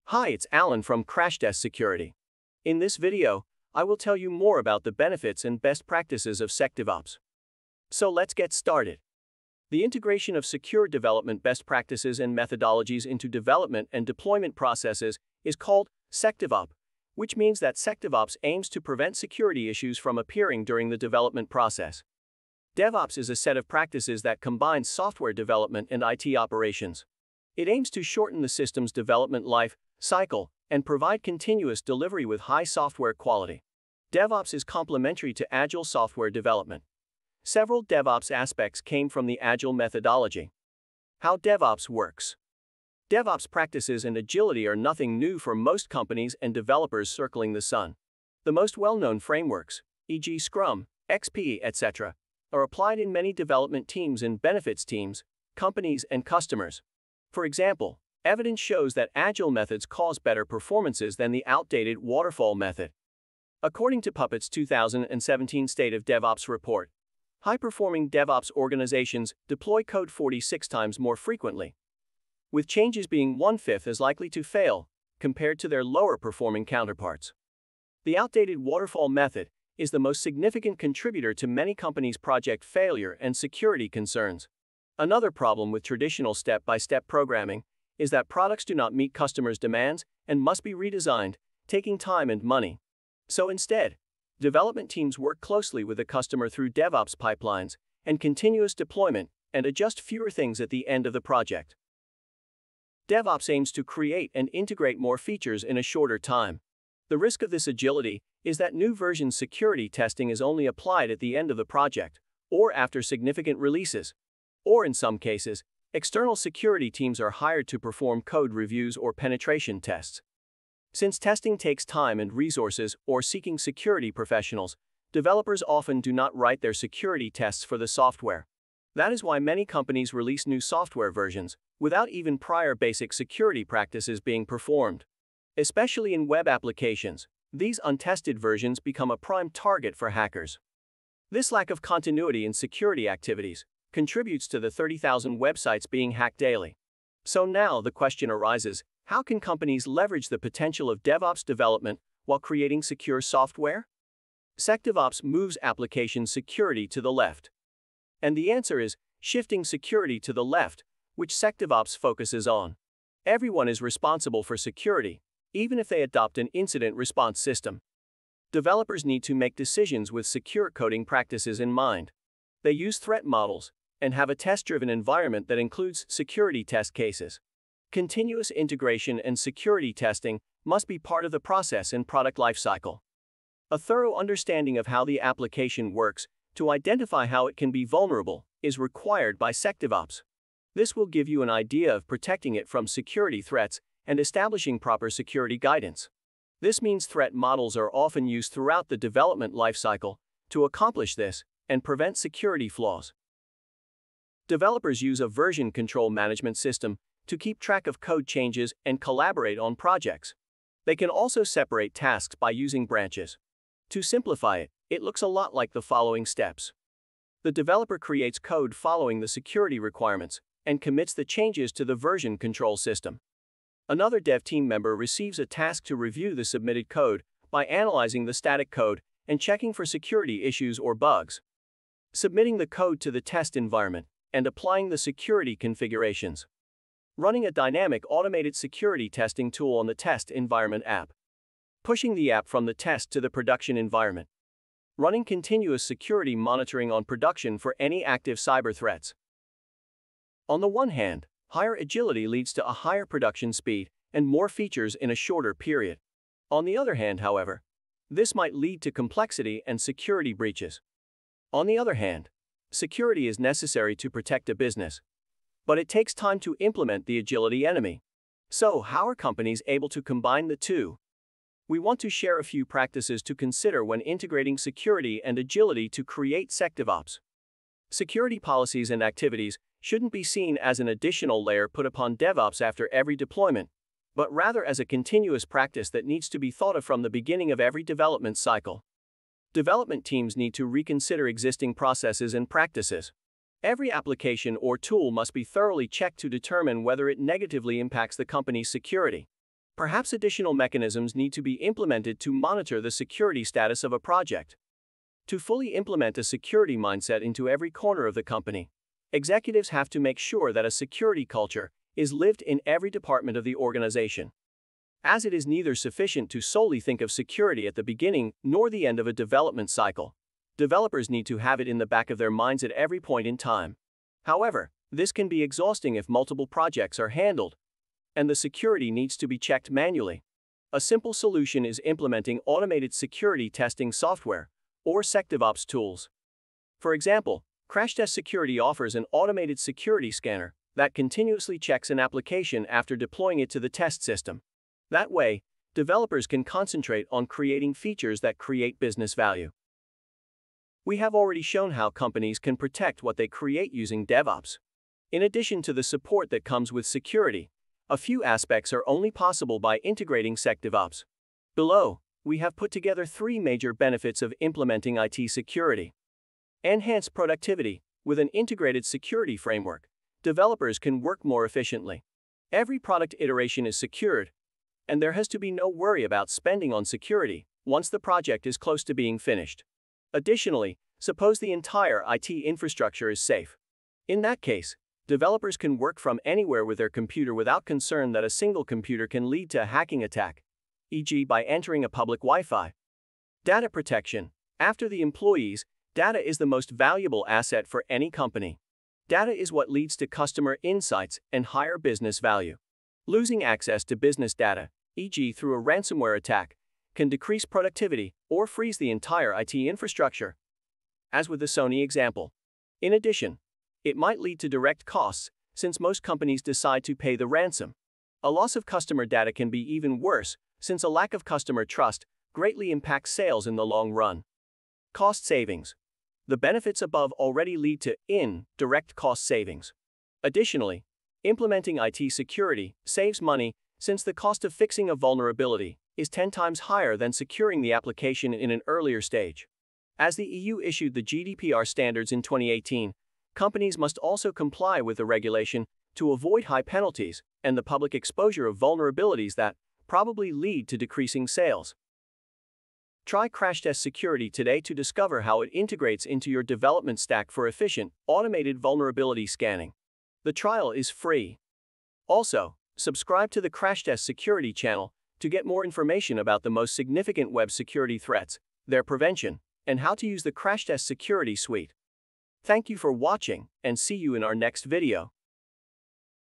Hi, it's Alan from Crashtest Security. In this video, I will tell you more about the benefits and best practices of SecDevOps. So let's get started. The integration of secure development best practices and methodologies into development and deployment processes is called SecDevOps, which means that SecDevOps aims to prevent security issues from appearing during the development process. DevOps is a set of practices that combines software development and IT operations. It aims to shorten the system's development life cycle and provide continuous delivery with high software quality. DevOps is complementary to Agile software development. Several DevOps aspects came from the Agile methodology. How DevOps works. DevOps practices and agility are nothing new for most companies and developers circling the sun. The most well-known frameworks, e.g. Scrum, XP, etc., are applied in many development teams and benefits teams, companies, and customers. For example, evidence shows that Agile methods cause better performances than the outdated waterfall method. According to Puppet's 2017 State of DevOps report, high-performing DevOps organizations deploy code 46 times more frequently, with changes being 1/5 as likely to fail compared to their lower-performing counterparts. The outdated waterfall method is the most significant contributor to many companies' project failure and security concerns. Another problem with traditional step-by-step programming is that products do not meet customers' demands and must be redesigned, taking time and money. So instead, development teams work closely with the customer through DevOps pipelines and continuous deployment and adjust fewer things at the end of the project. DevOps aims to create and integrate more features in a shorter time. The risk of this agility is that new version security testing is only applied at the end of the project, or after significant releases. Or in some cases, external security teams are hired to perform code reviews or penetration tests. Since testing takes time and resources or seeking security professionals, developers often do not write their security tests for the software. That is why many companies release new software versions without even prior basic security practices being performed. Especially in web applications, these untested versions become a prime target for hackers. This lack of continuity in security activities contributes to the 30,000 websites being hacked daily. So now the question arises, how can companies leverage the potential of DevOps development while creating secure software? SecDevOps moves application security to the left. And the answer is shifting security to the left, which SecDevOps focuses on. Everyone is responsible for security, even if they adopt an incident response system. Developers need to make decisions with secure coding practices in mind. They use threat models and have a test-driven environment that includes security test cases. Continuous integration and security testing must be part of the process and product lifecycle. A thorough understanding of how the application works to identify how it can be vulnerable is required by SecDevOps. This will give you an idea of protecting it from security threats and establishing proper security guidance. This means threat models are often used throughout the development lifecycle to accomplish this and prevent security flaws. Developers use a version control management system to keep track of code changes and collaborate on projects. They can also separate tasks by using branches. To simplify it, it looks a lot like the following steps. The developer creates code following the security requirements and commits the changes to the version control system. Another dev team member receives a task to review the submitted code by analyzing the static code and checking for security issues or bugs, submitting the code to the test environment, and applying the security configurations. Running a dynamic automated security testing tool on the test environment app. Pushing the app from the test to the production environment. Running continuous security monitoring on production for any active cyber threats. On the one hand, higher agility leads to a higher production speed and more features in a shorter period. On the other hand, however, this might lead to complexity and security breaches. On the other hand, security is necessary to protect a business, but it takes time to implement the agility enemy. So, how are companies able to combine the two? We want to share a few practices to consider when integrating security and agility to create SecDevOps. Security policies and activities shouldn't be seen as an additional layer put upon DevOps after every deployment, but rather as a continuous practice that needs to be thought of from the beginning of every development cycle. Development teams need to reconsider existing processes and practices. Every application or tool must be thoroughly checked to determine whether it negatively impacts the company's security. Perhaps additional mechanisms need to be implemented to monitor the security status of a project. To fully implement a security mindset into every corner of the company, executives have to make sure that a security culture is lived in every department of the organization. As it is neither sufficient to solely think of security at the beginning nor the end of a development cycle, developers need to have it in the back of their minds at every point in time. However, this can be exhausting if multiple projects are handled, and the security needs to be checked manually. A simple solution is implementing automated security testing software, or SecDevOps tools. For example, Crashtest Security offers an automated security scanner that continuously checks an application after deploying it to the test system. That way, developers can concentrate on creating features that create business value. We have already shown how companies can protect what they create using DevOps. In addition to the support that comes with security, a few aspects are only possible by integrating SecDevOps. Below, we have put together 3 major benefits of implementing IT security. Enhanced productivity. With an integrated security framework, developers can work more efficiently. Every product iteration is secured, and there has to be no worry about spending on security once the project is close to being finished. Additionally, suppose the entire IT infrastructure is safe. In that case, developers can work from anywhere with their computer without concern that a single computer can lead to a hacking attack, e.g. by entering a public Wi-Fi. Data protection. After the employees, data is the most valuable asset for any company. Data is what leads to customer insights and higher business value. Losing access to business data, e.g. through a ransomware attack, can decrease productivity or freeze the entire IT infrastructure, as with the Sony example. In addition, it might lead to direct costs, since most companies decide to pay the ransom. A loss of customer data can be even worse, since a lack of customer trust greatly impacts sales in the long run. Cost savings. The benefits above already lead to indirect cost savings. Additionally, implementing IT security saves money, since the cost of fixing a vulnerability is 10 times higher than securing the application in an earlier stage. As the EU issued the GDPR standards in 2018, companies must also comply with the regulation to avoid high penalties and the public exposure of vulnerabilities that probably lead to decreasing sales. Try Crashtest Security today to discover how it integrates into your development stack for efficient, automated vulnerability scanning. The trial is free. Also, subscribe to the Crashtest Security Channel to get more information about the most significant web security threats, their prevention, and how to use the Crashtest Security Suite. Thank you for watching, and see you in our next video.